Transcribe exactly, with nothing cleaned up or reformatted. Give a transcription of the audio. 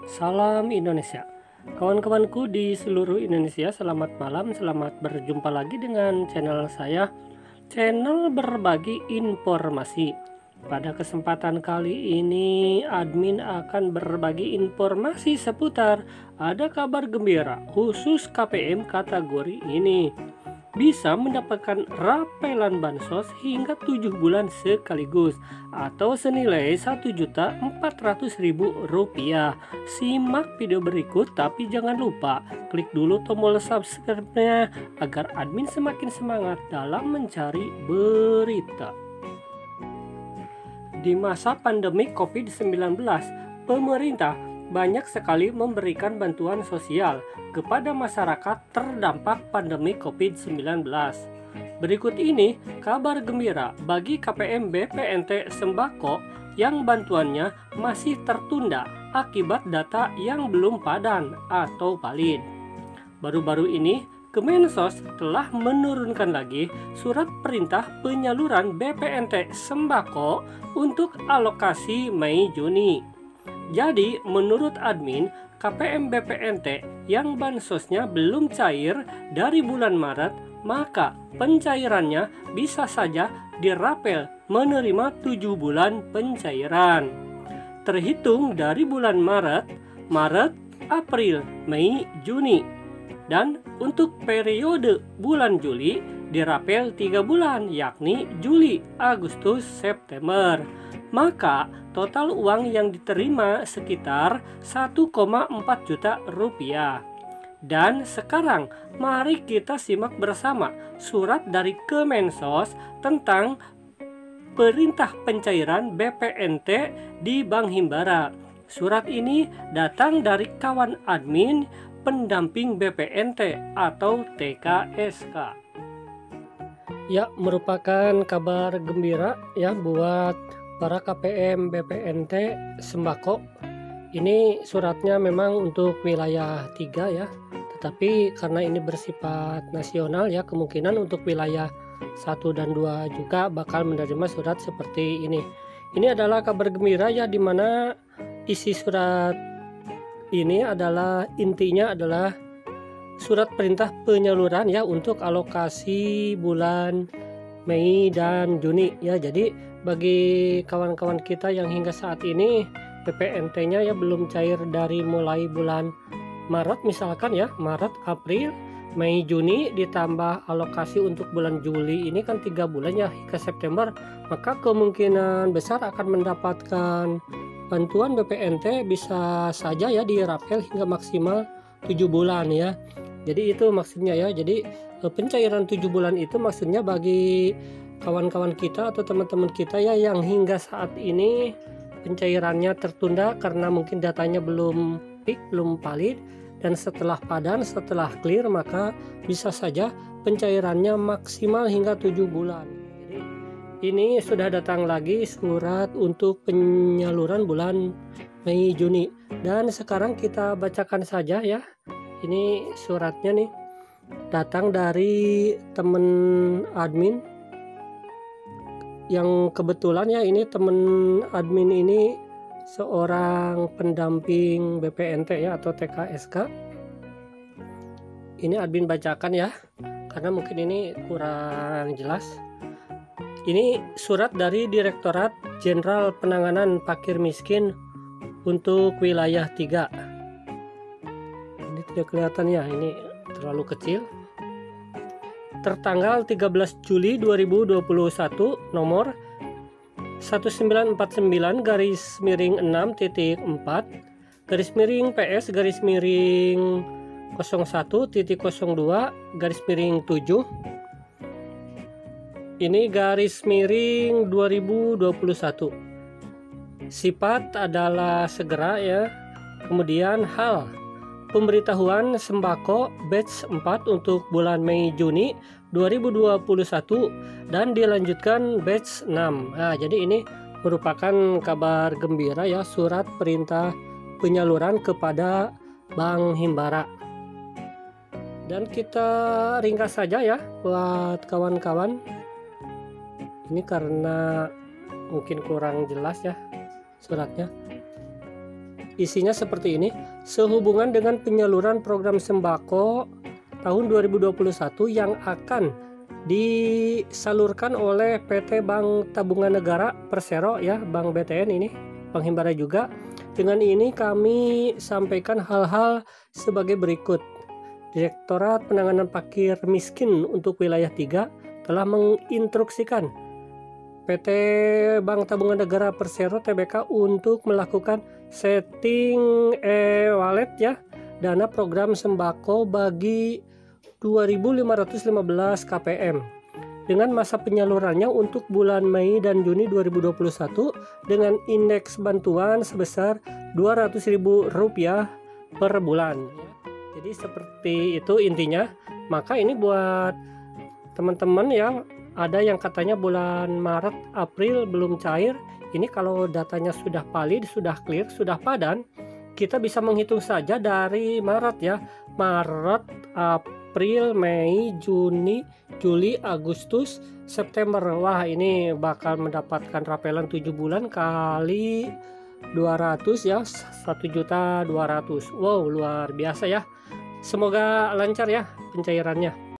Salam Indonesia. Kawan-kawanku di seluruh Indonesia, selamat malam, selamat berjumpa lagi dengan channel saya, channel berbagi informasi. Pada kesempatan kali ini, admin akan berbagi informasi seputar ada kabar gembira khusus K P M kategori ini. Bisa mendapatkan rapelan bansos hingga tujuh bulan sekaligus atau senilai satu juta empat ratus ribu rupiah. Simak video berikut, tapi jangan lupa klik dulu tombol subscribe-nya agar admin semakin semangat dalam mencari berita. Di masa pandemi covid sembilan belas, pemerintah banyak sekali memberikan bantuan sosial kepada masyarakat terdampak pandemi covid sembilan belas. Berikut ini kabar gembira bagi K P M B P N T Sembako yang bantuannya masih tertunda akibat data yang belum padan atau valid. Baru-baru ini Kemensos telah menurunkan lagi surat perintah penyaluran B P N T Sembako untuk alokasi Mei Juni. Jadi, menurut admin, K P M B P N T yang bansosnya belum cair dari bulan Maret, maka pencairannya bisa saja dirapel menerima tujuh bulan pencairan. Terhitung dari bulan Maret, Maret, April, Mei, Juni. Dan untuk periode bulan Juli dirapel tiga bulan, yakni Juli, Agustus, September. Maka total uang yang diterima sekitar satu koma empat juta rupiah. Dan sekarang mari kita simak bersama surat dari Kemensos tentang perintah pencairan B P N T di Bank Himbara. Surat ini datang dari kawan admin pendamping B P N T atau T K S K. Ya, merupakan kabar gembira ya buat para K P M B P N T Sembako. Ini suratnya memang untuk wilayah tiga ya, tetapi karena ini bersifat nasional ya, kemungkinan untuk wilayah satu dan dua juga bakal menerima surat seperti ini. Ini adalah kabar gembira ya, dimana isi surat ini adalah intinya adalah surat perintah penyaluran ya untuk alokasi bulan Mei dan Juni ya. Jadi bagi kawan-kawan kita yang hingga saat ini B P N T-nya ya belum cair dari mulai bulan Maret misalkan ya, Maret, April, Mei, Juni, ditambah alokasi untuk bulan Juli, ini kan tiga bulan ya hingga September, maka kemungkinan besar akan mendapatkan bantuan B P N T bisa saja ya dirapel hingga maksimal tujuh bulan ya. Jadi itu maksudnya ya. Jadi pencairan tujuh bulan itu maksudnya bagi kawan-kawan kita atau teman-teman kita ya yang hingga saat ini pencairannya tertunda karena mungkin datanya belum peak, belum valid, dan setelah padan, setelah clear, maka bisa saja pencairannya maksimal hingga tujuh bulan. Jadi ini sudah datang lagi surat untuk penyaluran bulan Mei Juni, dan sekarang kita bacakan saja ya. Ini suratnya nih datang dari teman admin yang kebetulan ya, ini teman admin ini seorang pendamping B P N T ya atau T K S K. Ini admin bacakan ya karena mungkin ini kurang jelas. Ini surat dari Direktorat Jenderal Penanganan Fakir Miskin untuk wilayah tiga. Ini tidak kelihatan ya, ini terlalu kecil. Tertanggal tiga belas Juli dua ribu dua puluh satu, nomor seribu sembilan ratus empat puluh sembilan garis miring enam titik empat garis miring P S garis miring nol satu titik nol dua garis miring tujuh. Ini garis miring dua ribu dua puluh satu. Sifat adalah segera ya. Kemudian hal pemberitahuan sembako batch empat untuk bulan Mei Juni dua ribu dua puluh satu dan dilanjutkan batch enam. Nah, jadi ini merupakan kabar gembira ya, surat perintah penyaluran kepada Bank Himbara. Dan kita ringkas saja ya buat kawan-kawan. Ini karena mungkin kurang jelas ya suratnya. Isinya seperti ini. Sehubungan dengan penyaluran program sembako tahun dua ribu dua puluh satu yang akan disalurkan oleh P T Bank Tabungan Negara Persero ya, Bank B T N ini, Bank Himbara juga. Dengan ini kami sampaikan hal-hal sebagai berikut. Direktorat Penanganan Fakir Miskin untuk wilayah tiga telah menginstruksikan P T Bank Tabungan Negara Persero T B K untuk melakukan setting e-wallet ya, dana program sembako bagi dua ribu lima ratus lima belas K P M dengan masa penyalurannya untuk bulan Mei dan Juni dua ribu dua puluh satu dengan indeks bantuan sebesar dua ratus ribu rupiah per bulan. Jadi seperti itu intinya. Maka ini buat teman-teman yang ada yang katanya bulan Maret, April belum cair. Ini kalau datanya sudah valid, sudah clear, sudah padan, kita bisa menghitung saja dari Maret ya. Maret, April, Mei, Juni, Juli, Agustus, September. Wah, ini bakal mendapatkan rapelan tujuh bulan kali dua ratus ya, satu juta dua ratus ribu. Wow, luar biasa ya. Semoga lancar ya pencairannya.